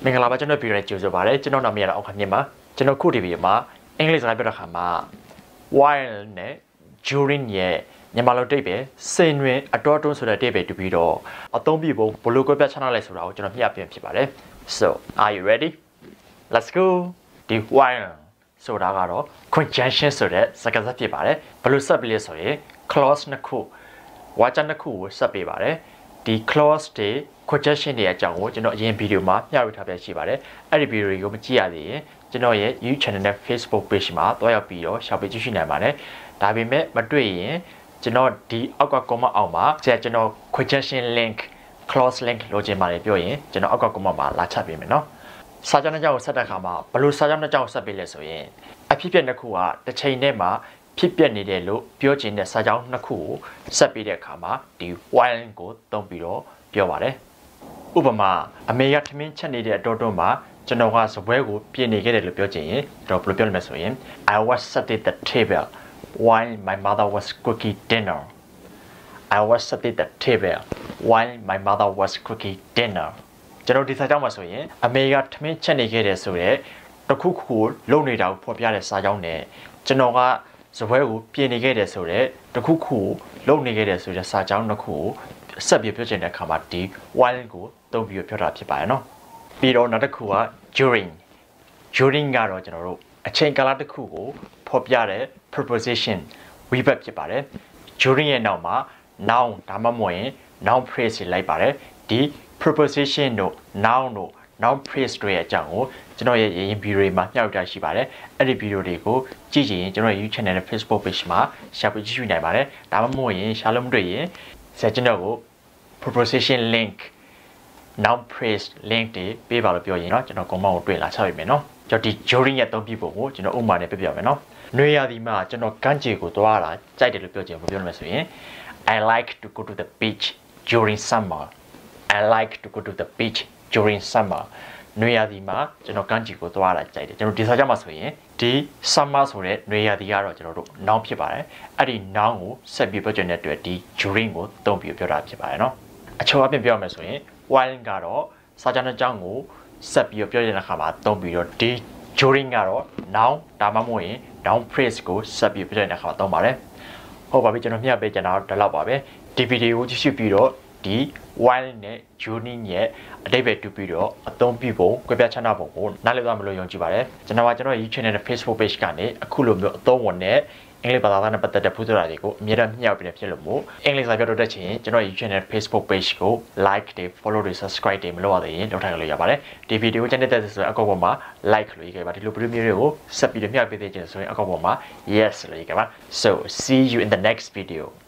မင်္ဂလာပါကျွန်တော်ပြည်ရဲကြိုဆိုပါရစေကျွန်တော်နာမည်ကတော့အောင်ခမြင့်ပါကျွန်တော်ခုဒီဗီဒီယိုမှာအင်္ဂလိပ်စကားပြောတဲ့ခါမှာ while နဲ့ during ရဲ့မြန်မာလိုတိတ်ပဲစင်တွင်အတော်တွန်းဆိုတဲ့တိတ်ပဲတူပြီးတော့အသုံးပြုဖို့ဘယ်လိုကွဲပြားခြားနားလဲဆိုတာကိုကျွန်တော်မျှပြင်ဖြစ်ပါတယ် so are you ready let's go ဒီ while ဆိုတာကတော့ conjunction ဆိုတဲ့စကားဆက်ဖြစ်ပါတယ်ဘယ်လိုဆက်ပြီးလဲဆိုရင် clause နှစ်ခုဝါကျနှစ်ခုကိုဆက်ပေးပါတယ်ဒီ clause တွေ conjunction တွေအကြောင်းကိုကျွန်တော်အရင်ဗီဒီယိုမှာမျှဝေထားပြရှိပါတယ်အဲ့ဒီဗီဒီယိုကိုမကြည့်ရသေးရင်ကျွန်တော်ရဲ့ YouTube channel နဲ့ Facebook page မှာတွားရောက်ပြီးတော့ရှာဖွေကြည့်ရှုနိုင်ပါတယ်ဒါပေမဲ့မတွေ့ရင်ကျွန်တော်ဒီအောက်က comment အောက်မှာကျွန်တော် conjunction link clause link လိုချင်ပါတယ်ပြောရင်ကျွန်တော်အောက်က comment မှာလာချပေးမယ်နော်စာကြောင်းတစ်ကြောင်းကိုဆက်တဲ့အခါမှာဘယ်လိုစာကြောင်းတစ်ကြောင်းကိုဆက်ပေးလဲဆိုရင်အဖြစ်ပြက်တစ်ခုကတစ်ချိန်တည်းမှာဖြစ်ပျက်နေတယ်လို့ပြောချင်တဲ့စာကြောင်းနှစ်ခုကိုဆက်ပြီးတဲ့အခါမှာဒီ while ကိုသုံးပြီးတော့ပြောပါတယ်ဥပမာအမေကထမင်းချက်နေတဲ့အတော်တွန်းမှာကျွန်တော်ကစပွဲကိုပြင်နေခဲ့တယ်လို့ပြောချင်ရင်ကျွန်တော်ဘယ်လိုပြောရမလဲဆိုရင် I was sat at the table while my mother was cooking dinner I was sat at the table while my mother was cooking dinner ကျွန်တော်ဒီစာကြောင်းမှာဆိုရင်အမေကထမင်းချက်နေခဲ့တယ်ဆိုတဲ့တခုခုလုံနေတာကိုဖော်ပြတဲ့စာကြောင်းနဲ့ကျွန်တော်ကစပွဲကိုပြင်နေခဲ့တယ်ဆိုတော့တခုခုလုံနေခဲ့တယ်ဆိုတဲ့စာကြောင်းတစ်ခုကိုဆက်ပြီးပြောချင်တဲ့အခါမှာဒီ while ကိုသုံးပြီးပြောတာဖြစ်ပါတယ်နော်ပြီးတော့နောက်တစ်ခုက during ကတော့ကျွန်တော်တို့အချိန်ကာလတစ်ခုကိုဖော်ပြတဲ့ preposition verb ဖြစ်ပါတယ် during ရဲ့နောက်မှာ noun ဒါမှမဟုတ်ရင် noun phrase လိုက်ပါတယ်ဒီ preposition တို့ noun တို့ noun phrase တွေရဲ့အကြောင်းကိုကျွန်တော်ရဲ့ရင်းဗီဒီယိုမှာမျှဝေထားရှိပါတယ်အဲ့ဒီဗီဒီယိုတွေကိုကြည့်ရင်ကျွန်တော်ရဲ့ YouTube channel နဲ့ Facebook page မှာ share ကြည့်နိုင်ပါတယ်ဒါမှမဟုတ်ရင် share လို့မတွေ့ရင်ကျွန်တော်ကို preposition link noun phrase link တွေပေးပါလို့ပြောရင်เนาะကျွန်တော် comment ကိုတွေ့လာချပေးမယ်เนาะကျွန်တော်ဒီ during ရဲ့အသုံးပြုပုံကိုကျွန်တော်ဥပမာနဲ့ပြပြမယ်เนาะနွေရာသီမှာကျွန်တော်ကမ်းခြေကိုသွားတာကြိုက်တယ်လို့ပြောချင်ပြောမယ်ဆိုရင် I like to go to the beach during summer I like to go to the beach during summer နွေရာသီမှာကျွန်တော်ကမ်းခြေကိုသွားတာကြိုက်တယ်ကျွန်တော်ဒီစာကြောင်းမှာဆိုရင်ဒီ summer ဆိုတဲ့နွေရာသီကတော့ကျွန်တော်တို့ noun ဖြစ်ပါတယ်အဲ့ဒီ noun ကိုဆက်ပြီးပြောချင်တဲ့အတွက်ဒီ during ကိုသုံးပြီးပြောတာဖြစ်ပါတယ်เนาะအချို့အပြင်ပြောရမယ်ဆိုရင် while ကတော့စာကြောင်းတစ်ကြောင်းကိုဆက်ပြီးပြောတဲ့အခါမှာသုံးပြီးတော့ဒီ during ကတော့ noun ဒါမှမဟုတ်ရင် noun phrase ကိုဆက်ပြီးပြောတဲ့အခါမှာသုံးပါတယ်ဟုတ်ပါပြီကျွန်တော်မျှပေးကြတာတော့ဒီလောက်ပါပဲဒီဗီဒီယိုကိုကြည့်ရှုပြီးတော့ဒီ while နဲ့ during ရဲ့အတိတ်ပဲတူပြီးတော့အသုံးပြုပုံကွဲပြားခြားနားပုံကိုနားလည်သွားမလို့ယုံကြည်ပါတယ်ကျွန်တော်ရဲ့ YouTube channel နဲ့ Facebook page ကနေအခုလိုမျိုးအသုံးဝင်တဲ့အင်္ဂလိပ်ဘာသာနဲ့ပတ်သက်တဲ့ဖူးဆိုတာတွေကိုအမြဲတမ်းမျှဝေပေးဖြစ်လို့မို့အင်္ဂလိပ်စာပြောတတ်ချင်ကျွန်တော် YouTube channel Facebook page ကို like တွေ follow တွေ subscribe တွေမလုပ်ရသေးရင်လုပ်ထားလို့ရပါတယ်ဒီဗီဒီယိုချန်တဲ့ဆိုရင်အကောက်ပေါ်မှာ like လို့ရေးခဲ့ပါဒီလိုဗီဒီယိုမျိုးတွေကိုဆက်ပြီးတော့မျှဝေပေးသေးချင်ဆိုရင်အကောက်ပေါ်မှာ yes လို့ရေးခဲ့ပါ so see you in the next video